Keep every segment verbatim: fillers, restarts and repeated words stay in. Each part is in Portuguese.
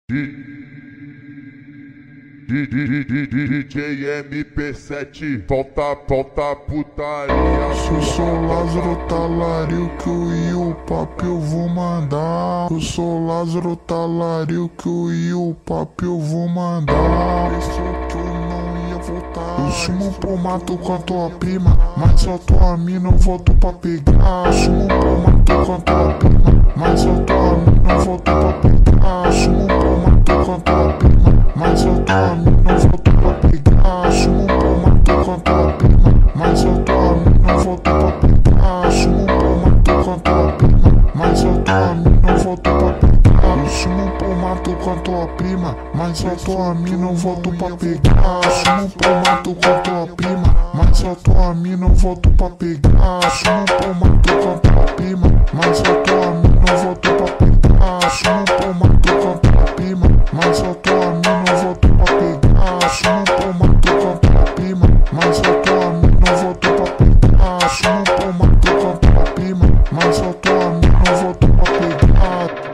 D J M P sete, volta, volta putaria. Eu sou Lázaro Talario que o e o papo eu vou mandar. Eu sou Lázaro Talario que o e o papo eu vou mandar. Pensou que eu não ia voltar. Eu sumo pro mato com a tua prima, mas a tua mina eu volto pra pegar. Eu sumo pro mato com a tua prima, mas a tua mina eu volto pra pegar. Eu sumo pro mato com a tua prima, mas a tua mina eu volto pra pegar. Eu sumo pro mato com a tua prima, mas a tua mina eu volto pra pegar. Eu sumo pro mato com a tua prima, mas a tua mina eu volto pra pegar. Eu sumo pro mato com a tua prima, mas a tua mina eu volto pra pegar. Eu sumo pro mato com a tua prima, mas a tua mina eu volto pra pegar. Eu sumo pro mato com a tua prima, mas a tua mina eu volto pra pegar. Eu sumo pro mato com a tua prima, mas a tua mina eu volto pra pegar. Eu sumo pro mato com a tua prima, mas a tua mina eu volto pra pegar. Eu sumo pro mato com a tua prima, mas a tua mina eu volto pra pegar.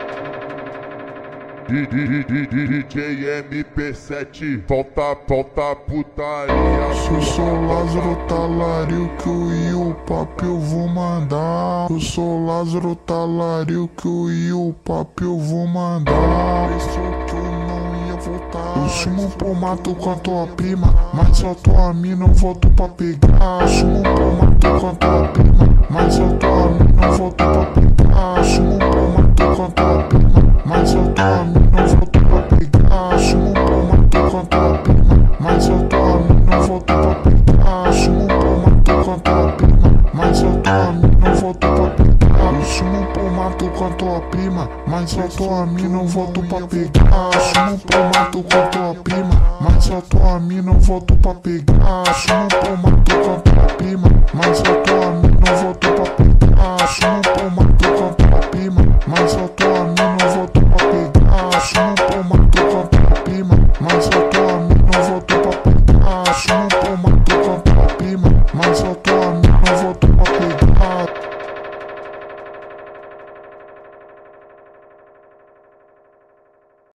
D J M P sete, volta, volta putaria. Eu sou Lázaro Talario que o e o papo eu vou mandar. Eu sou Lázaro Talario que o e o papo eu vou mandar. Pensou que eu não ia voltar. Eu sumo pro mato com a tua prima, mas a tua mina eu volto pra pegar. Eu sumo pro mato com a tua prima, mas a tua mina eu volto pra pegar. Eu sumo pro mato com a tua prima, mas a tua mina eu volto pra pegar. Eu sumo pro mato com a tua prima, mas a tua mina eu volto pra pegar. Eu sumo pro mato com a tua prima, mas a tua mina eu volto pra pegar. Eu sumo pro mato com a tua prima, mas a tua mina eu volto pra pegar. Eu sumo pro mato com a tua prima, mas a tua mina eu volto pra pegar. Eu sumo pro mato com a tua prima, mas a